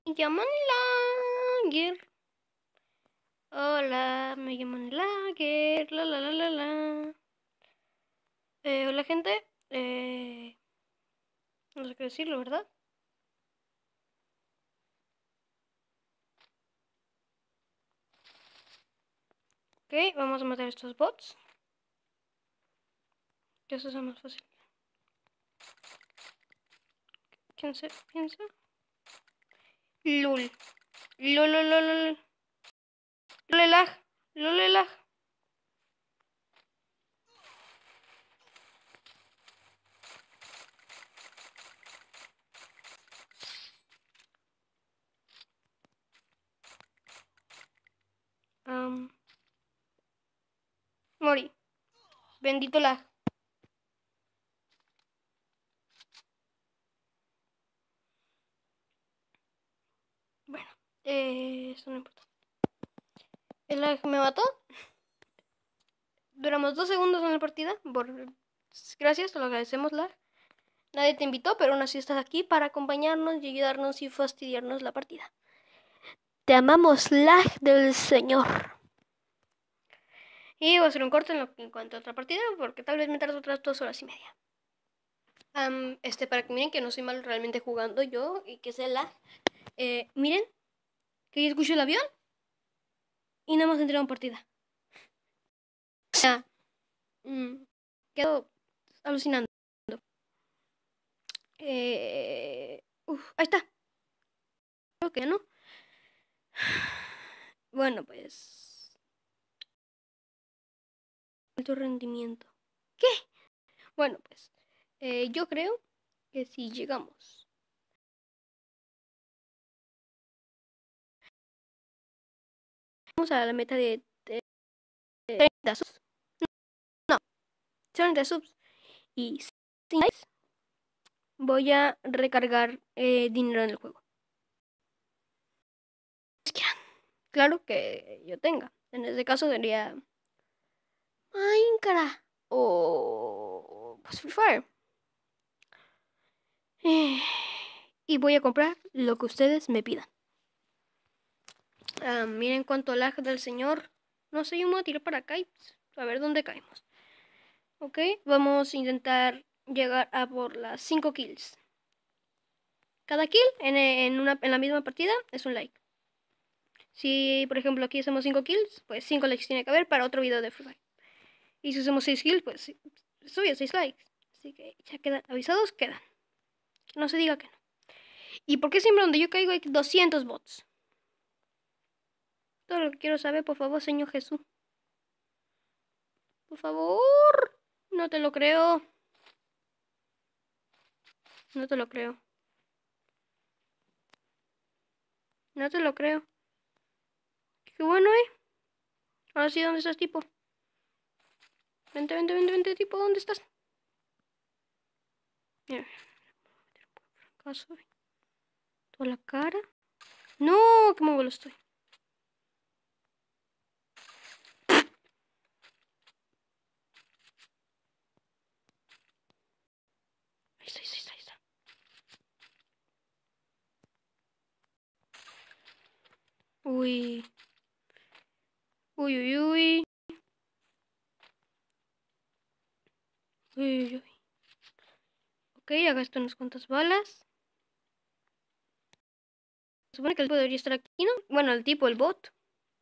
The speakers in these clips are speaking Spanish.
llaman Lager. Hola, me llaman Lager. La la la la la. Hola gente. No sé qué decirlo, ¿verdad? Ok, vamos a matar estos bots. Que eso sea más fácil. ¿Quién se piensa? Lul. Lul, lul, lul, lul. Lulelag. Lulelag. Mori. Bendito lag. Bueno, eso no importa. El lag me mató. Duramos 2 segundos en la partida. Gracias, te lo agradecemos, lag. Nadie te invitó, pero aún así estás aquí para acompañarnos y ayudarnos y fastidiarnos la partida. Te amamos, lag del señor. Y voy a hacer un corte en cuanto a otra partida, porque tal vez me tarde otras 2 horas y media. Para que miren que no soy malo realmente jugando yo y que sea lag. Miren, que yo escucho el avión y nada más entré en partida. O sea, quedo alucinando. Ahí está. Creo que no. Bueno, pues. Alto rendimiento. ¿Qué? Bueno, pues. Yo creo que si llegamos. Vamos a la meta de 30 subs. No, 30 subs. Y 100 likes. Voy a recargar dinero en el juego. Claro que yo tenga. En este caso sería Minecraft o pues Free Fire. Y voy a comprar lo que ustedes me pidan. Miren cuánto lag del señor. No sé, yo me voy a tirar para acá y a ver dónde caemos. Ok, vamos a intentar llegar a por las 5 kills. Cada kill en la misma partida es un like. Si, por ejemplo, aquí hacemos 5 kills, pues 5 likes tiene que haber para otro video de Free Fire. Y si hacemos 6 kills, pues sube 6 likes. Así que ya quedan avisados, quedan. No se diga que no. ¿Y por qué siempre donde yo caigo hay 200 bots? Todo lo que quiero saber, por favor, Señor Jesús. Por favor. No te lo creo. No te lo creo. No te lo creo. Qué bueno, Ahora sí, ¿dónde estás, tipo? Vente, vente, vente, vente, tipo, ¿dónde estás? Mira, fracaso. Toda la cara. No, qué móvil estoy. Ahí está, ahí está, ahí está. Uy. Uy, uy, uy. Uy, uy, uy. Ok, ya gasté unas cuantas balas. Se supone que el tipo debería estar aquí, ¿no? Bueno, el tipo, el bot.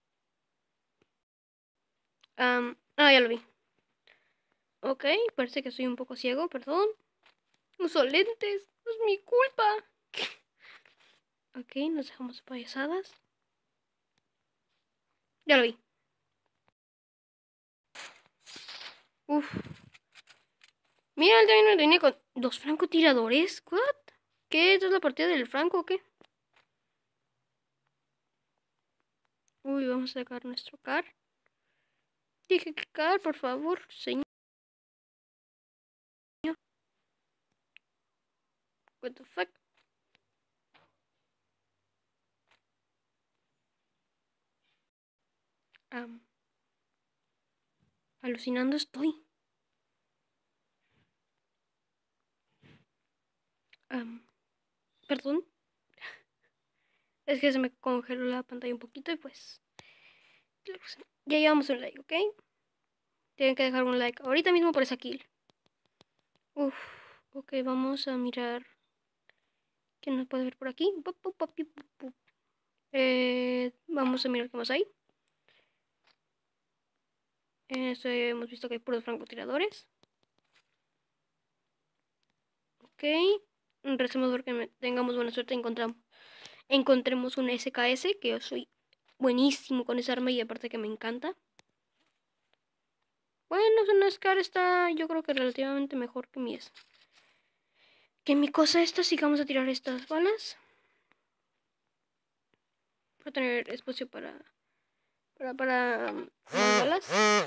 Ya lo vi. Ok, parece que soy un poco ciego, perdón. Uso lentes, no es mi culpa. Ok, nos dejamos payasadas. Ya lo vi. Uf. Mira, él también me tenía con 2 francotiradores. ¿What? ¿Qué? ¿Esto es la partida del franco o qué? Uy, vamos a sacar nuestro car. Dije que car, por favor, señor. What the fuck? Alucinando estoy. Perdón. Es que se me congeló la pantalla un poquito y pues... Ya llevamos un like, ¿ok? Tienen que dejar un like ahorita mismo por esa kill. Uf, ok, vamos a mirar. ¿Quién nos puede ver por aquí? Vamos a mirar qué más hay. Hemos visto que hay puros francotiradores. Ok. Recemos porque tengamos buena suerte y encontremos un SKS, que yo soy buenísimo con esa arma y aparte que me encanta. Bueno, una Scar está yo creo que relativamente mejor que mi cosa esta. Así que vamos a tirar estas balas. Para tener espacio para más balas.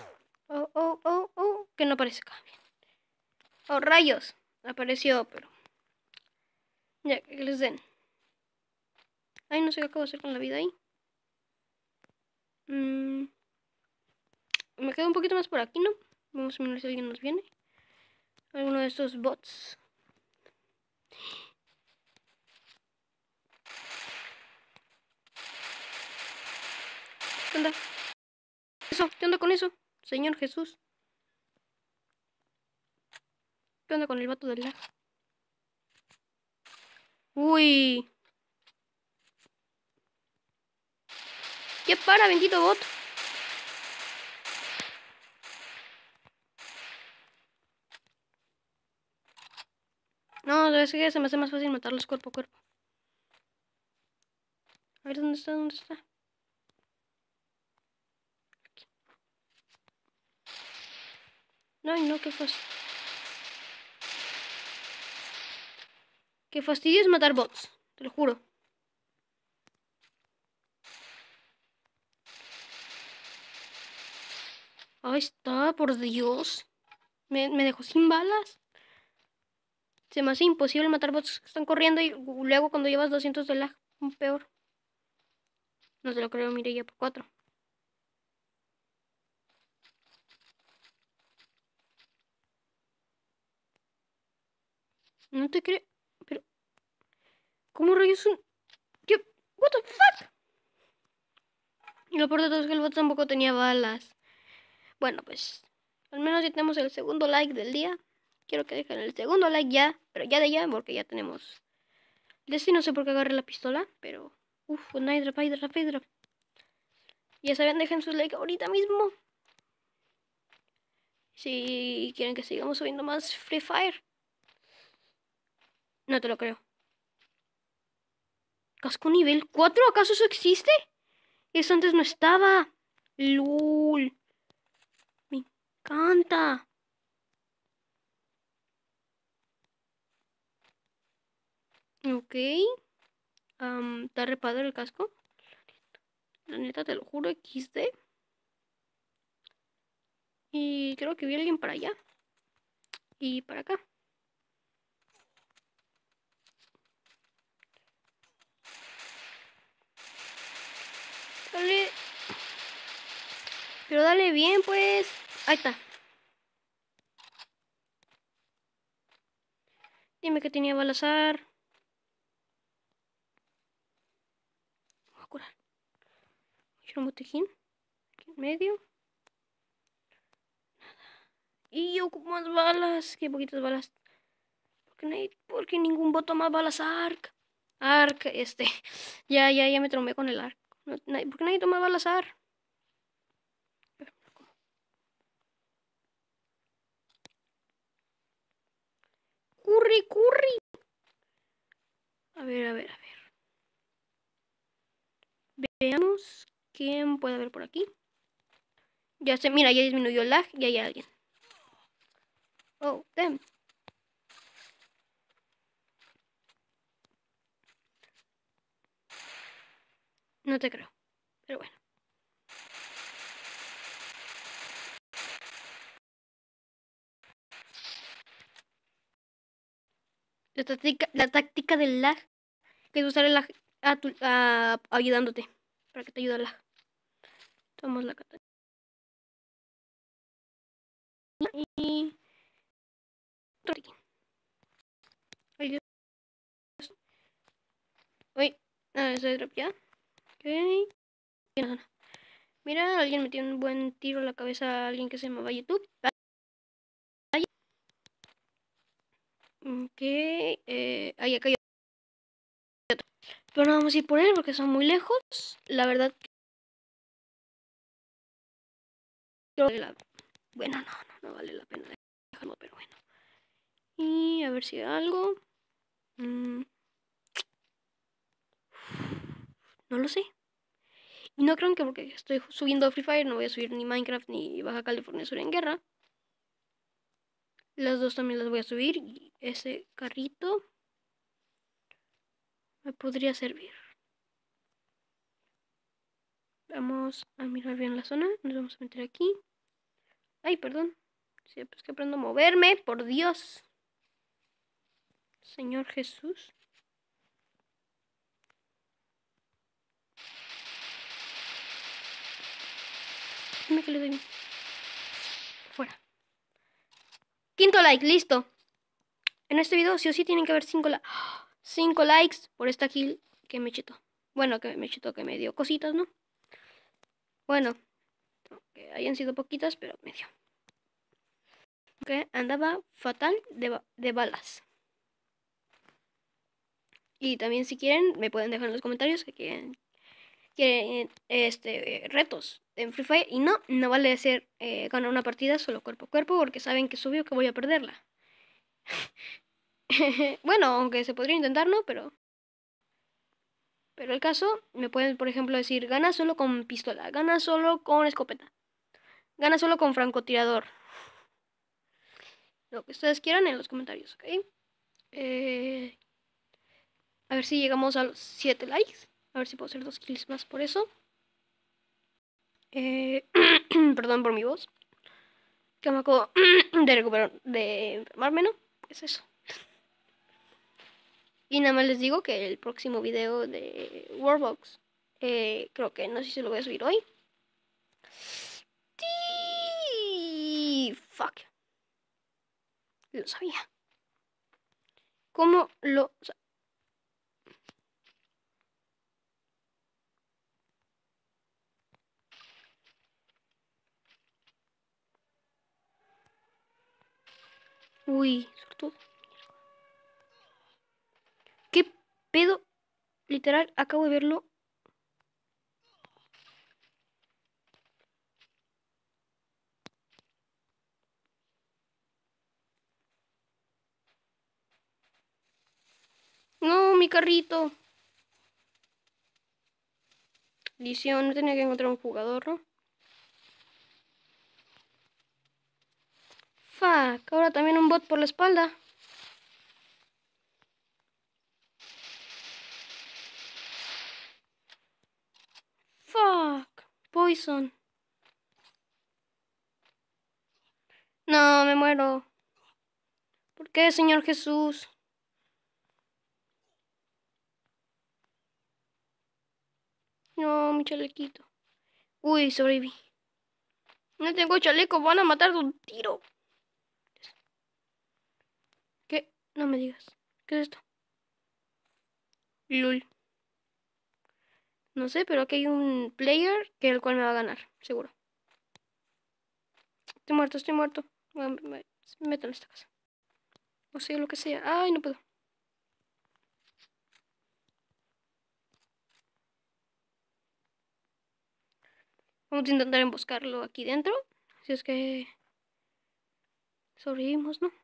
Oh, que no aparezca. Oh, rayos. Apareció, pero... Ya, que les den. Ay, no sé qué acabo de hacer con la vida ahí. Me quedo un poquito más por aquí, ¿no? Vamos a mirar si alguien nos viene. Alguno de estos bots. ¿Qué onda? ¿Qué onda con eso? Señor Jesús. ¿Qué onda con el vato del lag? Uy. ¿Qué para, bendito bot? No, es que se me hace más fácil matarlos cuerpo a cuerpo. A ver, ¿dónde está? ¿Dónde está? Aquí. No, qué fastidio es matar bots, te lo juro. Ahí está, por Dios. Me dejó sin balas. Se me hace imposible matar bots que están corriendo y luego cuando llevas 200 de lag, peor. No te lo creo, mire, ya por 4. No te creo. Pero, ¿cómo rayos un...? ¿Qué? ¿What the fuck? Y lo peor de todo es que el bot tampoco tenía balas. Bueno, pues, al menos ya tenemos el segundo like del día. Quiero que dejen el segundo like ya, pero ya de ya, porque ya tenemos... Destiny no sé por qué agarré la pistola, pero... Uf, un Hydra. Ya saben, dejen su like ahorita mismo. Si quieren que sigamos subiendo más Free Fire. No te lo creo. ¿Casco nivel 4? ¿Acaso eso existe? Eso antes no estaba. LOL. Me encanta. Ok. Está repadre el casco. La neta, te lo juro, XD. Y creo que vi a alguien para allá. Y para acá. Dale. Pero dale bien, pues. Ahí está. Dime que tenía balazar. Voy a curar. Voy a un botejín. Aquí en medio. Y yo con más balas. Qué poquitas balas. ¿Por qué ningún bot toma balas ARC? ARC, Ya me tromé con el ARC. ¿Por qué nadie toma balas ARC? ¡Curry! A ver. Veamos quién puede haber por aquí. Mira, ya disminuyó el lag y hay alguien. Oh, damn. No te creo, pero bueno. La táctica del lag, que es usar el lag ayudándote, para que te ayude el lag. Tomamos la katana. Y... Ay, Dios. Uy, Ah, ese drop ya. Ok. Mira, alguien metió un buen tiro a la cabeza a alguien que se llamaba YouTube. Ok. Ahí acá hay otro. Pero no vamos a ir por él porque son muy lejos. La verdad, creo que bueno, no vale la pena dejarlo, pero bueno. Y a ver si hay algo. No lo sé. Y no creo que porque estoy subiendo a Free Fire no voy a subir ni Minecraft ni Baja California Sur en Guerra. Las dos también las voy a subir. Y ese carrito me podría servir. Vamos a mirar bien la zona. Nos vamos a meter aquí. Ay, perdón. Sí, pues que aprendo a moverme, por Dios. Señor Jesús. Dime que le doy. Fuera. Quinto like, listo. En este video sí o sí tienen que haber 5 likes por esta kill que me chetó. Bueno, que me chetó, que me dio cositas, ¿no? Bueno, que hayan sido poquitas, pero me dio. Que andaba fatal de balas. Y también si quieren, me pueden dejar en los comentarios que quieren retos en Free Fire. Y no vale hacer ganar una partida solo cuerpo a cuerpo porque saben que es obvio que voy a perderla. Bueno, aunque se podría intentar, ¿no? Pero el caso, me pueden, por ejemplo, decir, gana solo con pistola, gana solo con escopeta, gana solo con francotirador. Lo que ustedes quieran en los comentarios, ¿ok? A ver si llegamos a los 7 likes. A ver si puedo hacer 2 kills más por eso. Perdón por mi voz. Que me acabo de recuperar, de enfermarme, ¿no? Es eso. Y nada más les digo que el próximo video de Warbox, creo que no sé si lo voy a subir hoy. Fuck. Lo sabía. ¿Cómo lo sabía? Uy, sortudo. ¿Qué pedo? Literal, acabo de verlo. No, mi carrito. Edición, no tenía que encontrar un jugador, ¿no? Fuck, ahora también un bot por la espalda. Fuck, poison. No, me muero. ¿Por qué, Señor Jesús? No, mi chalequito. Uy, sobreviví. No tengo chaleco, van a matar de un tiro. ¿Qué? No me digas. ¿Qué es esto? Lul. No sé, pero aquí hay un player que el cual me va a ganar, seguro. Estoy muerto, estoy muerto. Me meto en esta casa. O sea, lo que sea. Ay, no puedo. Vamos a intentar emboscarlo aquí dentro. Si es que sobrevivimos, ¿no?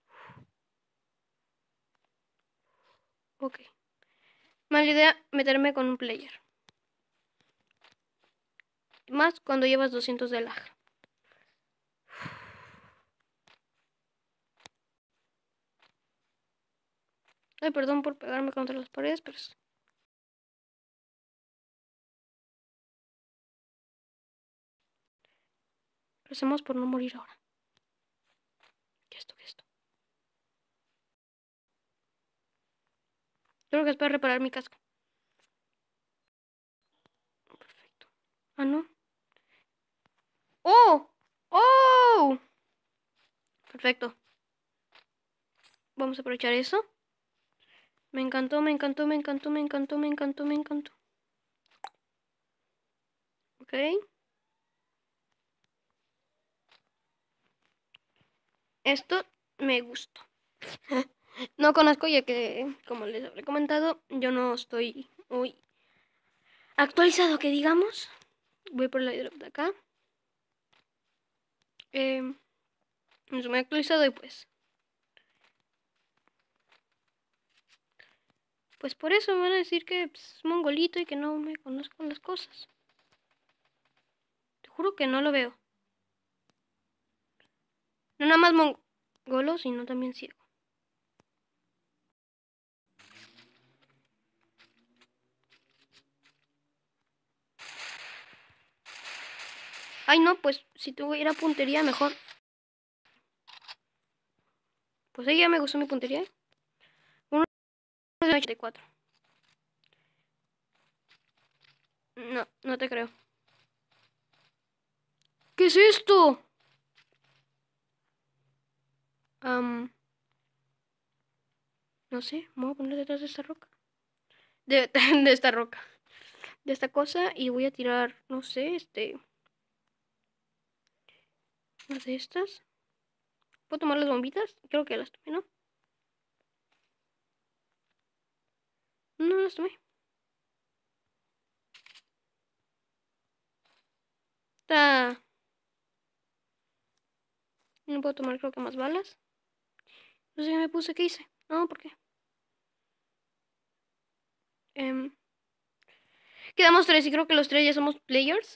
Ok. Mala idea meterme con un player. Más cuando llevas 200 de lag. Ay, perdón por pegarme contra las paredes, pero... Recemos por no morir ahora. ¿Qué es esto? ¿Qué es esto? Creo que es para reparar mi casco. Perfecto. Ah, no. ¡Oh! ¡Oh! Perfecto. Vamos a aprovechar eso. Me encantó, me encantó, me encantó, me encantó, me encantó, me encantó. Ok. Esto me gustó. No conozco ya que, como les habré comentado, yo no estoy muy actualizado, que digamos. Voy por la drop de acá. No estoy muy actualizado y pues por eso me van a decir que es mongolito y que no me conozco las cosas. Te juro que no lo veo. No nada más mongolo, sino también ciego. Ay, no, pues si tuviera puntería mejor. Pues ahí ya me gustó mi puntería. Uno de 84. No, no te creo. ¿Qué es esto? No sé, me voy a poner detrás de esta roca. De esta roca. De esta cosa y voy a tirar, no sé, una de estas. ¿Puedo tomar las bombitas? Creo que las tomé, ¿no? No las tomé. Está... No puedo tomar, creo que más balas. No sé qué me puse, ¿qué hice? No, ¿por qué? Quedamos 3 y creo que los 3 ya somos players.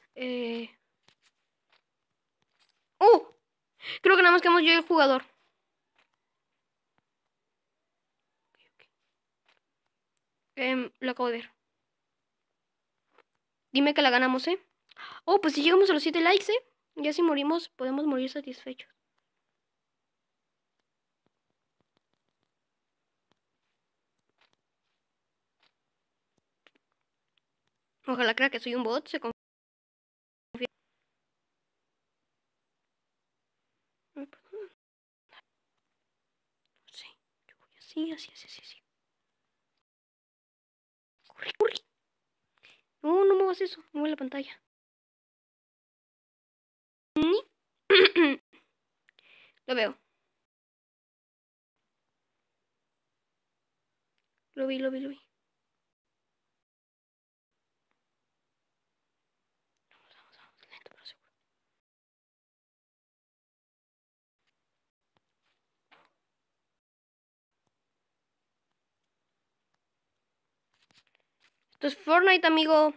¡Uh! Creo que nada más quedamos yo y el jugador. Lo acabo de ver. Dime que la ganamos, ¿eh? Oh, pues si llegamos a los 7 likes, ¿eh? Ya si morimos, podemos morir satisfechos. Ojalá crea que soy un bot, se confía. Sí, yo voy así, así, así, así, así. Corre, corre. No, no muevas eso, mueve la pantalla. Lo veo. Lo vi, lo vi, lo vi. Vamos, vamos, vamos, lento pero seguro. Esto es Fortnite, amigo.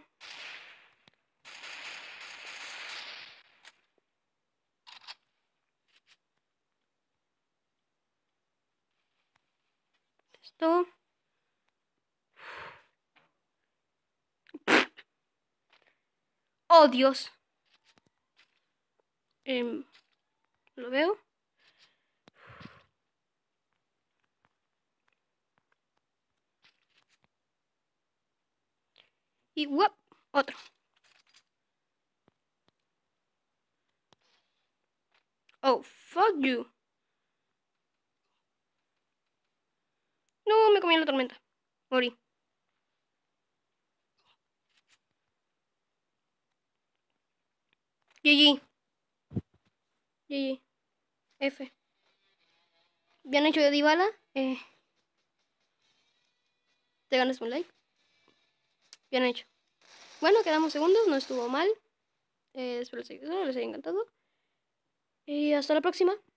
Esto. Oh, Dios. Lo veo. Y ¡guap! Otro. Oh, fuck you. No, me comí la tormenta. Morí. GG. GG. F. Bien hecho de Dybala. Te ganas un like. Bien hecho. Bueno, quedamos segundos. No estuvo mal. Espero les haya encantado. Y hasta la próxima.